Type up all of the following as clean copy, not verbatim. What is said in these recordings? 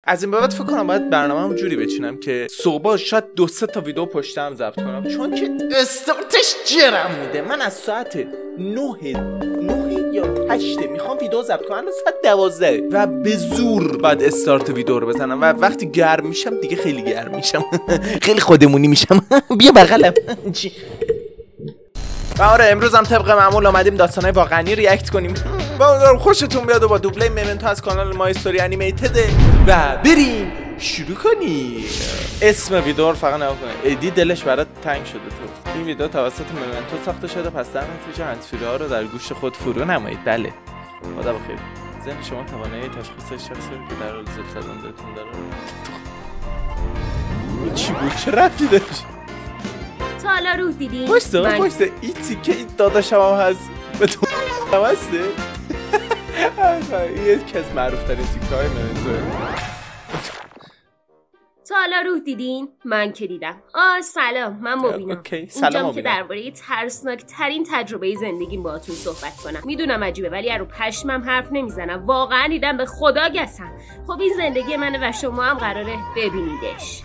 از این به بعد فکر کنم باید برنامه‌مو جوری بچینم که صبح شاید 2-3 تا ویدیو پشت هم ضبط کنم، چون که استارتش جرم میده. من از ساعت 9 یا 8 میخوام ویدیو ضبط کنم، الان ساعت 12 و به زور بعد استارت ویدیو رو بزنم و وقتی گرم میشم دیگه خیلی گرم میشم خیلی خودمونی میشم. بیا بغلم. و آره امروز هم طبق معمول اومدیم داستانای واقعی ریاکت کنیم. امیدوارم خوشتون بیاد و با دوبله ممنتو از کانال مای استوری انیمیتد و بریم شروع کنیم. اسم ویدیو رو فقط نگاه کنید. ادی دلش برات تنگ شده تو. این ویدیو توسط ممنتو ساخته شده، پس در نتیجه هندزفری‌ها رو در گوش خود فرو نمایید. بله خدا بخیر. ذهن شما توانایی تشخیص شخصی رو که در حال زل زدن بهتون داره. چی بود؟ چه ربطی داشت؟ تا حالا روح دیدین؟ پشته این تیکه این داداشم هم هست به تو هم هسته؟ این یکی از معروف ترین تیکه های ممنتوه. تا حالا روح دیدین؟ من که دیدم. سلام، من مبینم. اینجام که درباره ترسناک ترین تجربه زندگیم باهاتون صحبت کنم. میدونم عجیبه ولی رو پشمم حرف نمیزنم. واقعا دیدم، به خدا گسم. خب این زندگی منه و شما هم قراره ببینیدش.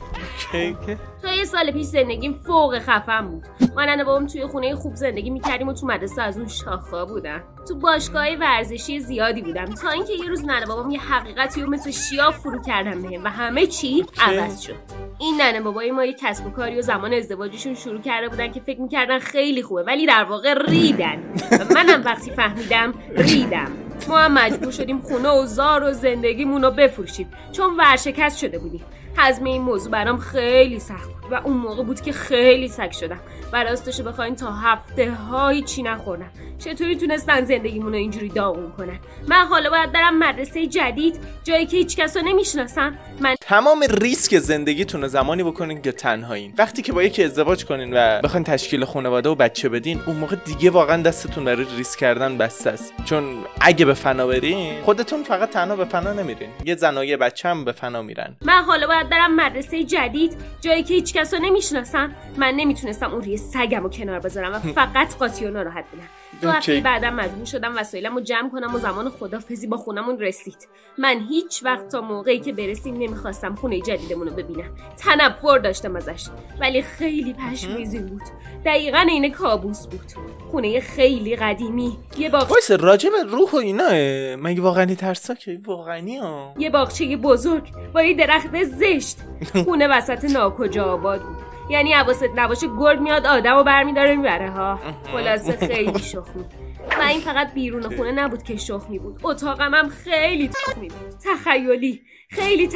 تا یه سال پیش زندگیم فوق خفن بود. من و بابام توی خونه خوب زندگی میکردیم و تو مدرسه از اون شاخا بودن. تو باشگاه ورزشی زیادی بودم تا اینکه یه روز ننه بابام یه حقیقتی رو مثل شیاب فرو کردن بهم و همه چی عوض شد. این ننه بابای ما یه کسب و کاری و زمان ازدواجشون شروع کرده بودن که فکر میکردن خیلی خوبه ولی در واقع ریدن. و منم وقتی فهمیدم ریدم. ما هم مجبور شدیم خونه و زار و زندگیمون رو بفروشیم چون ورشکست شده بودیم. هضم این موضوع برام خیلی سخت بود و اون موقع بود که خیلی سگ شدم و راستشو بخواین تا هفته هایی چی نخوردم. چطوری تونستن زندگیمون رو اینجوری داغون کنن؟ من حالا باید برم مدرسه جدید جایی که هیچ کس رو نمیشناسم. من تمام ریسک زندگیتون رو زمانی بکنین که تنهایین. وقتی که با یکی ازدواج کنین و بخواین تشکیل خانواده و بچه بدین، اون موقع دیگه واقعا دستتون برای ریسک کردن بسته است، چون اگه به فنا برین خودتون فقط تنها به فنا نمیرین، یه زن و یه بچه هم به فنا میرن. من حالا باید برم مدرسه جدید جایی که هیچ کس رو نمیشناسم. من نمیتونستم اون ریه سگمو کنار بذارم و فقط قاطی و ناراحت بودم. 2 هفته بعدم مجبور شدم وسایلمو جمع کنم و زمان خدافظی با خونمون رسید. من هیچ وقت تا موقعی که برسیم نمیخواستم خونه جدیدمون رو ببینم. تنفر داشتم ازش ولی خیلی پشم‌ریزی بود. دقیقاً عین کابوس بود. خونه خیلی قدیمی، یه باغچه راجب روح و اینا. مگه واقعا ترسناکه؟ واقعی ها. یه باغچه بزرگ با یه درخت زشت. خونه وسط ناکجا آباد بود. یعنی حواست نباشه گرگ میاد آدمو برمیداره میبره ها. خلاصه خیلی شخمی. و این فقط بیرون خونه نبود که شخمی بود، اتاقم هم خیلی تخمی بود، تخیلی، خیلی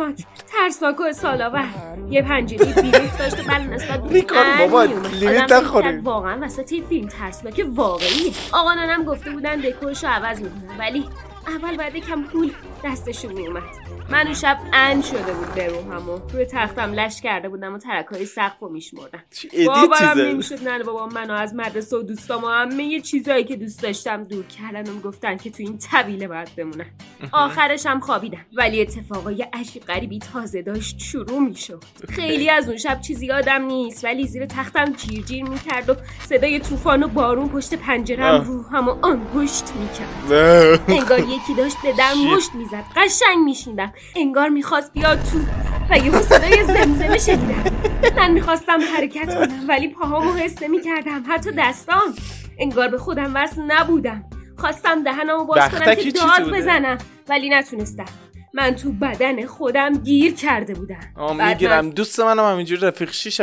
ترسناک و سالاور. یه پنجره بیریخت داشت و بله نسبت بود بابا لیمیت نخوریم. واقعا وسط این فیلم ترسناک واقعیه. آقا نانم گفته بودن دکورشو عوض میکنن ولی اول بعد کم پول دستشون میومد. من اون شب ان شده بود به روحم و روی تختم لش کرده بودم و ترکای سقف رو میشمردم. باورم نمیشد ننه بابام منو از مدرسه و دوستام و همه یه چیزایی که دوست داشتم دور کردن و گفتن که تو این طویله باید بمونن. آخرش هم خوابیدم ولی اتفاقای عجیب غریبی تازه داشت شروع میشد. خیلی از اون شب چیزی یادم نیست ولی زیر تختم جیر میکرد و صدای طوفان و بارون پشت پنجره‌ام روحمو انگشت میکرد. انگار یکی داشت به در مشت میزد. قشنگ میشیندم انگار میخواست بیاد تو و یه صدای زمزمه شنیدم. من میخواستم حرکت کنم ولی پاهامو حس نمیکردم، حتی دستام. انگار به خودم وصل نبودم. خواستم دهنمو باز کنم که داد بزنم ولی نتونستم. من تو بدن خودم گیر کرده بودم. میگیرم دوست منم همینجوری رفیق شیشم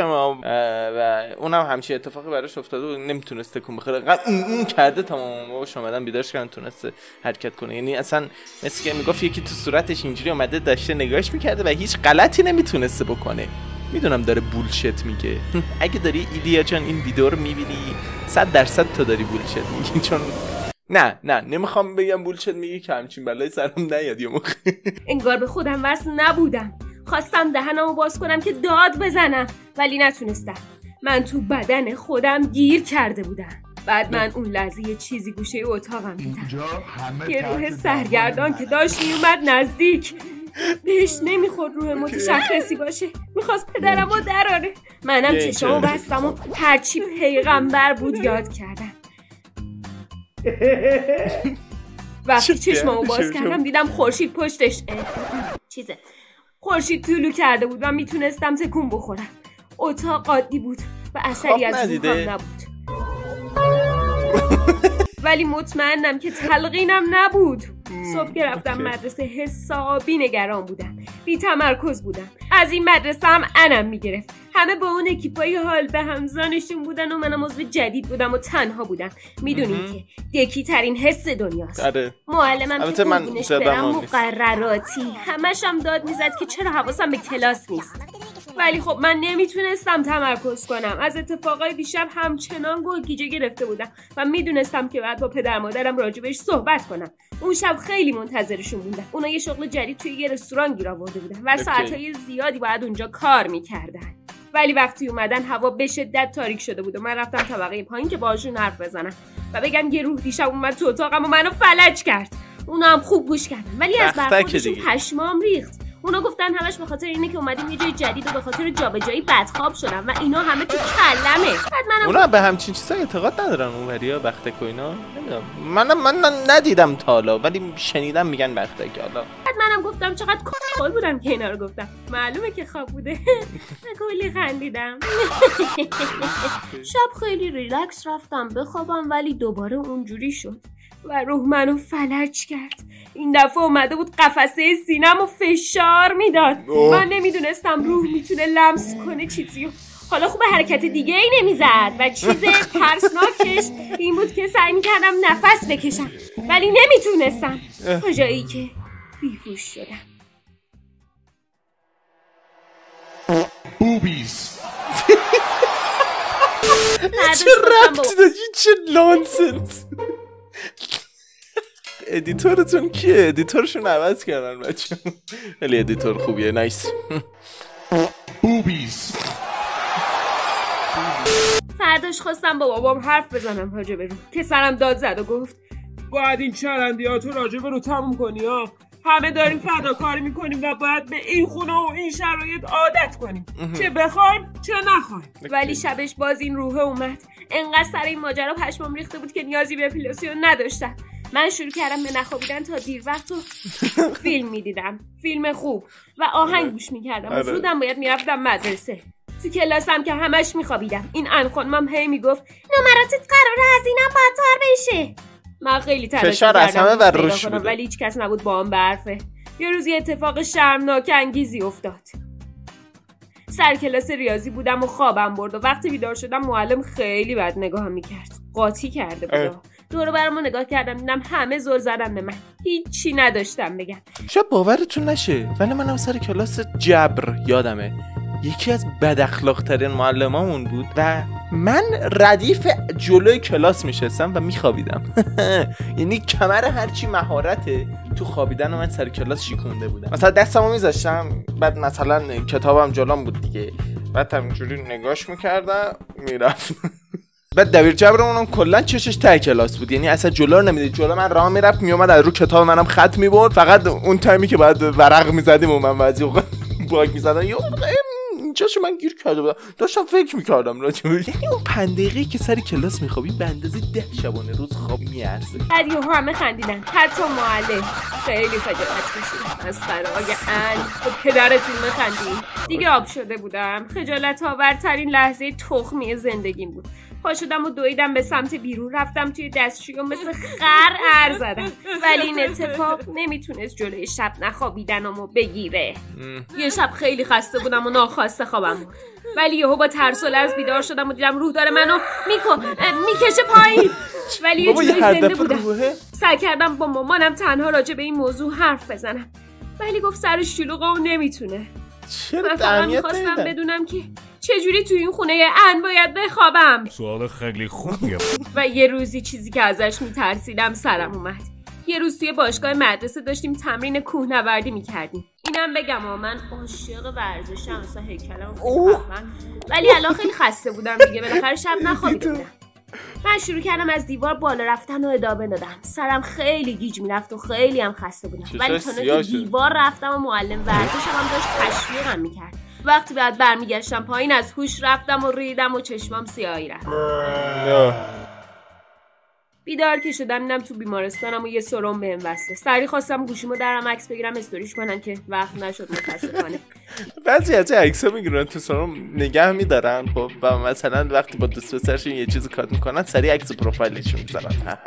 و اونم همچین اتفاقی براش افتاده و نمیتونسته تکون بخوره. اون کرده تمام باباش اومدن بیدارش کردن تونسته حرکت کنه. یعنی اصلا مثل که میگفت یکی تو صورتش اینجوری اومده داشته نگاهش میکرده و هیچ غلطی نمیتونسته بکنه. میدونم داره بولشت میگه. اگه داری ایلیا جان این ویدیو رو میبینی 100% تو داری بولشت میگی، چون نه نمیخوام بگم بولشت میگی که همچین بلای سرم نیاد یه موقع. انگار به خودم وصل نبودم. خواستم دهنمو باز کنم که داد بزنم ولی نتونستم. من تو بدن خودم گیر کرده بودم. بعد من اون لحظه یه چیزی گوشه اتاقم دیدم. یه روح سرگردان که داشت میومد نزدیک. بهش نمیخورد روح متشخصی باشه. میخواست پدرم رو دراره. منم چشمو بستم و هرچی پیغمبر بود یاد کردم. وقتی چشممو باز کردم دیدم خورشید پشتش خورشید طلوع کرده بود و میتونستم تکون بخورم. اتاق عادی بود و اثری از روحم نبود. ولی مطمئنم که تلقینم نبود. صبح که رفتم مدرسه حسابی نگران بودم، بی تمرکز بودم. از این مدرسه هم انم میگرفت. همه با اون اکیپای حال به همزانشون بودن و منم عضو جدید بودم و تنها بودم. میدونین که دکی ترین حس دنیاست. معلمم که قربونش برم مقرراتی همش هم داد میزد که چرا حواسم به کلاس نیست. ولی خب من نمیتونستم تمرکز کنم. از اتفاقای دیشب همچنان گوگیجه گرفته بودم و میدونستم که بعد با پدر مادرم راجبش صحبت کنم. اون شب خیلی منتظرشون بودم. اونا یه شغل جدید توی یه رستوران گیر آورده بودن و ساعتهای زیادی باید اونجا کار میکردن. ولی وقتی اومدن هوا به شدت تاریک شده بود و من رفتم طبقه پایین که باهاشون حرف بزنم و بگم یه روح دیشب اومد تو اتاقم و منو فلج کرد. اونا هم خوب گوش کردن ولی از برخوردشون پشمام ریخت. اونا گفتن همش به خاطر اینه که اومدیم یه جای جدید و به خاطر جابجایی بدخواب شدم و اینا همه تو کلمه. اونا به همچین چیزا اعتقاد ندارن اونوریا بختک و اینا. من ندیدم تا حالا ولی شنیدم میگن بختک. حالا منم گفتم چقدر کول بودم که اینا رو گفتم. معلومه که خواب بوده. من کلی خندیدم. شب خیلی ریلکس رفتم بخوابم ولی دوباره اونجوری شد و روح منو فلج کرد. این دفعه اومده بود قفسه سینم و فشار میداد. من نمیدونستم روح میتونه لمس کنه چیزیو. حالا خوب حرکت دیگه ای نمیزد و چیز ترسناکش این بود که سعی میکردم نفس بکشم ولی نمیتونستم تا جایی که بیهوش شدم. بوبیز چه ربطی داری؟ چه لانسنس. ادیتورتون کیه؟ ادیتورشون عوض کردن بچه. خیلی ادیتور خوبیه. نایس. بوبیز. فرداش خواستم با بابام حرف بزنم راجع به رو که سرم داد زد و گفت باید این چرندیاتو راجع به رو تموم کنی ها. همه داریم فداکاری میکنیم و باید به این خونه و این شرایط عادت کنیم چه بخوایم چه نخوایم. ولی شبش باز این روحه اومد. انقدر سر این ماجرا پشمام ریخته بود که نیازی به اپیلاسیون نداشتم. من شروع کردم به نخوابیدن تا دیر وقت و فیلم میدیدم، فیلم خوب و آهنگ گوش میکردم و زودم باید میرفتم مدرسه. تو کلاسم که همش میخوابیدم. این انخانمم هی میگفت نمراتت قراره از اینم بدتر بشه. من خیلی تلاش کردم ولی هیچ کس نبود با هم برفه. یه روز یه اتفاق شرمناک انگیزی افتاد. سر کلاس ریاضی بودم و خوابم برد و وقتی بیدار شدم معلم خیلی بد نگاهم میکرد. قاطی کرده بود. دور برمو نگاه کردم دیدم همه زل زدن به من. هیچی نداشتم بگم. شاید باورتون نشه ولی منم سر کلاس جبر یادمه یکی از بد اخلاق ترین معلمامون بود و من ردیف جلوی کلاس میشستم و میخوابیدم. یعنی کمر هرچی مهارته تو خوابیدن و من سر کلاس شیکونده بودم. مثلا دستمو میذاشتم بعد مثلا کتابم جلوم بود دیگه بعد همینجوری نگاش میکردم میرفت. بعد دبیر جبرمونم کلا چشش ته کلاس بود. یعنی اصلا جلو رو نمیدید. جلو من راه میرفت میومد از رو کتاب منم خط میبرد. فقط اون تایمی که بعد ورق میزدیم و من بعضی اوقات باگ میزدم اینجاشو من گیر کرده بودم داشتم فکر میکردم راجع به یعنی اون 5 دقیقه‌ای که سر کلاس میخوابی به اندازه 10 شبانه روز خواب میارزه. بعد یهو همه خندیدن حتی معلم. خیلی خجالت کشیدم از فراق ان و پدرتون بخندید. دیگه آب شده بودم. خجالت آورترین لحظه تخمی زندگیم بود. پا شدم و دویدم به سمت بیرون. رفتم توی دستشویی و مثل خر ار زدم ولی این اتفاق نمیتونست جلوی شب نخوابیدنمو بگیره. یه شب خیلی خسته بودم و ناخواسته خوابم بود ولی یهو با ترس و لرز بیدار شدم و دیدم روح داره منو میکشه پایین ولی یه جوری زنده بودم. سعی کردم با مامانم تنها راجع به این موضوع حرف بزنم ولی گفت سرش شلوغه و نمیتونه. من فقط میخواستم بدونم که چجوری توی این خونه ان باید بخوابم. سوال خیلی خوبیه. و یه روزی چیزی که ازش میترسیدم سرم اومد. یه روز توی باشگاه مدرسه داشتیم تمرین کوهنوردی میکردیم. اینم بگم من عاشق ورزشم مثلا هیکلم ولی الان خیلی خسته بودم دیگه بالاخره شب نخوابیده بودم. من شروع کردم از دیوار بالا رفتن و ادامه دادم. سرم خیلی گیج میرفت و خیلی هم خسته بودم ولی تا که دیوار رفتم و معلم ورزشم هم داشت تشویقم میکرد. وقتی بعد برمیگشتم پایین از هوش رفتم و ریدم و چشمام سیاهی رفت. بیدار که شدم دیدم تو بیمارستانم و یه سرم بهم وصله. سری خواستم گوشیمو درم عکس بگیرم استوریش کنم که وقت نشد متاسفانه. بعضی از عکس‌ها میگیرن تو سرم نگه میدارن خب و مثلا وقتی با دوست پسرشون یه چیزی کات میکنن سری عکس پروفایلشون میذارن.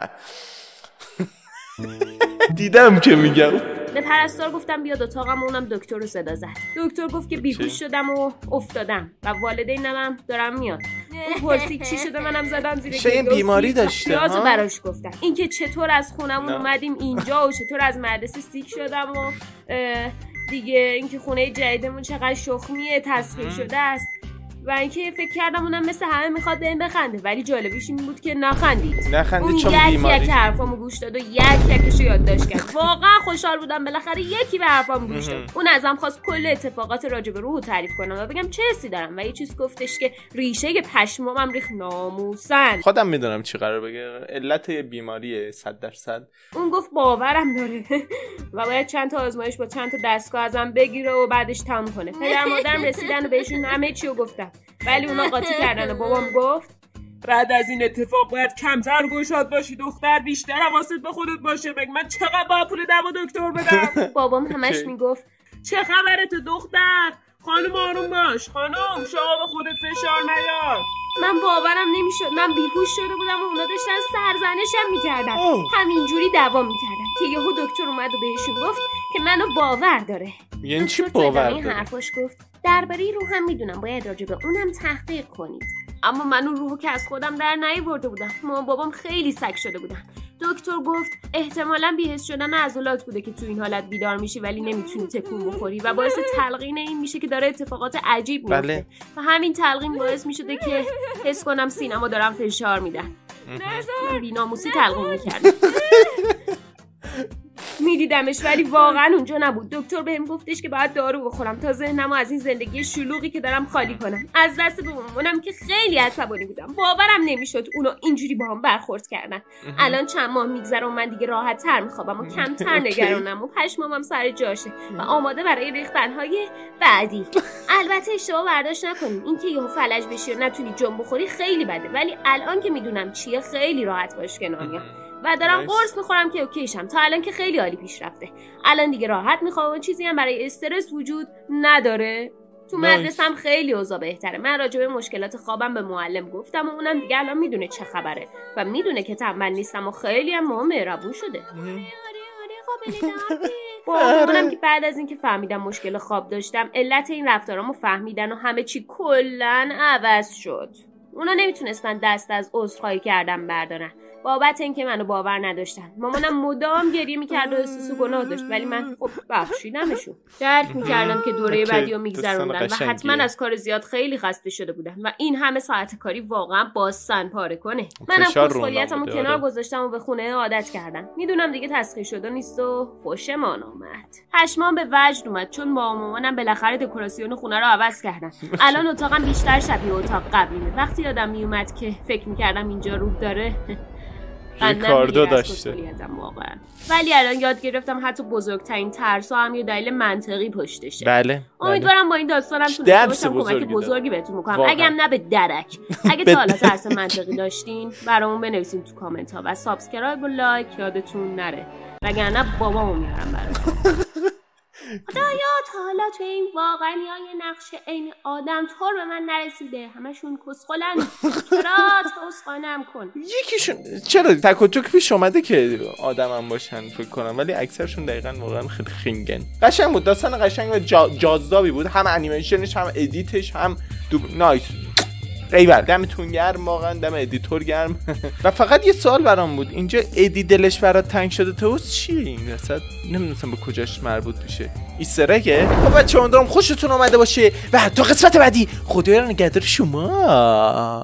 دیدم که میگم. به پرستار گفتم بیاد اتاقم و اونم دکتر رو صدا زد. دکتر گفت که بیهوش شدم و افتادم و والدینم دارم میاد. اون پرسید چی شده، منم زدم زیر گریه. بیماری داشته ها؟ براش گفتم اینکه چطور از خونمون اومدیم اینجا و چطور از مدرسه سیک شدم و دیگه اینکه خونه جدیدمون چقدر شخمیه تسخیر شده است و اینکه فکر کردم اونم مثل همه میخواد بهم بخنده، ولی جالبیش این بود که نخندید. اون چون بیماری یک حرفامو گوش داد و یکشو یادداشت کرد. واقعا خوشحال بودم بالاخره یکی به حرفام گوش داد. اون ازم خواست کل اتفاقات راجع به روحو تعریف کنم و بگم چه حسی دارم و یه چیز گفتش که ریشه پشمام ریخت ناموسن. خودم میدونم چی قرار بگه، علت بیماری 100%. اون گفت باورم داره و باید چند تا آزمایش با چند تا دستگاه ازم بگیره و بعدش تموم کنه. پدر مادرم رسیدن و بهشون همه چی رو گفتم ولی اونا قاطی کردن و بابام گفت بعد از این اتفاق باید کمتر گشاد باشی دختر، بیشتر حواست به خودت باشه. بگم من چقدر با پول دوا دکتر بدم؟ بابام همش میگفت چه خبرت دختر؟ خانم آروم باش، خانم شما به خودت فشار نیار. من باورم نمیشد، من بیهوش شده بودم و اونا داشتن سرزنشم میکردن. همینجوری دوام میکردن که یهو دکتر اومد و بهشون گفت که منو باور داره. یعنی چی باور داره؟ این حرفاش گفت درباره روحم میدونم باید راجع به اونم تحقیق کنید. اما من اون روحو که از خودم در نیاورده بودم. مامان بابام خیلی سگ شده بودن. دکتر گفت احتمالاً بی‌حس شدن عضلات بوده که تو این حالت بیدار میشی ولی نمیتونی تکون بخوری و باعث تلقین این میشه که داره اتفاقات عجیب میفته. و همین تلقین باعث میشده که حس کنم سینه‌مو دارم فشار میدن. من بی‌ناموسی تلقین میکردم. میدیدمش ولی واقعا اونجا نبود. دکتر بهم گفتش که باید دارو بخورم تا ذهنمو از این زندگی شلوغی که دارم خالی کنم. از دست مامانم که خیلی عصبانی بودم. باورم نمیشد اونا اینجوری باهم برخورد کردن. الان چند ماه میگذره و من دیگه راحت‌تر میخوابم و کمتر نگرانم و پشمامم سر جاشه و آماده برای ریختن‌های بعدی. البته اشتباه برداشت نکنین، اینکه یهو فلج بشی و نتونی جنب بخوری خیلی بده، ولی الان که میدونم چیه خیلی راحت باش کنار میام و دارم قرص میخورم که اوکیشم. تا الان که خیلی عالی پیش رفته. الان دیگه راحت میخوام و چیزی هم برای استرس وجود نداره. تو مدرسه‌ام خیلی اوضاع بهتره. من راجع به مشکلات خوابم به معلم گفتم و اونم دیگه الان میدونه چه خبره و میدونه که تنبل نیستم و خیلی هم مهربون شده. مامانم که بعد از اینکه فهمیدم مشکل خواب داشتم علت این رفتارامو فهمیدن و همه چی کلاً عوض شد. اونا نمیتونستن دست از عذرخواهی کردن بردارن بابت اینکه منو باور نداشتن. مامانم مدام گریه میکرد و احساس گناه داشت ولی من خب بخشیدمشون. درک میکردم که دوره بعدیو میگذروندن و حتما از کار زیاد خیلی خسته شده بودن و این همه ساعت کاری واقعا باسن پاره کنه. منم مسئولیتمو کنار گذاشتم و به خونه عادت کردم. میدونم دیگه تسخیر شده نیست و خوشمان اومد. پشمام به وجد اومد چون با مامانم بالاخره دکوراسیون خونه رو عوض کردن. الان اتاقم بیشتر شبیه اتاق قبلیه. وقتی یادم میومد که فکر میکردم اینجا روح داره ریکاردو داشته واقعا. ولی الان یاد گرفتم حتی بزرگترین ترس‌ها هم یه دلیل منطقی پشتشه. بله. امیدوارم با این داستانم تونسته باشم کمک بزرگی بهتون میکنم. اگه هم نه به درک. اگه تا حالا ترس منطقی داشتین برامون بنویسین تو کامنت ها و سابسکرایب و لایک یادتون نره. وگرنه بابامو میارم براتون. خدایا تا حالا تو این واقعا یه نقش این آدم طور به من نرسیده. همشون کسخلن. چرا توسخانم کن. یکیشون چرا تک و توک پیش اومده که آدمم باشن فکر کنم ولی اکثرشون دقیقاً واقعا خیلی خنگن. قشنگ بود، داستان قشنگ و جذابی بود، هم انیمیشنش هم ادیتش هم نایس. ایول دمتون گرم، واقعا دم ادیتور گرم. و فقط یه سوال برام بود، اینجا ادی دلش برات تنگ شده توست چیه این وسط؟ نمیدونم به کجاش مربوط میشه. ایسترکه؟ خب بچه‌ها امیدوارم خوشتون اومده باشه و تا قسمت بعدی خدایا نگهدار شما.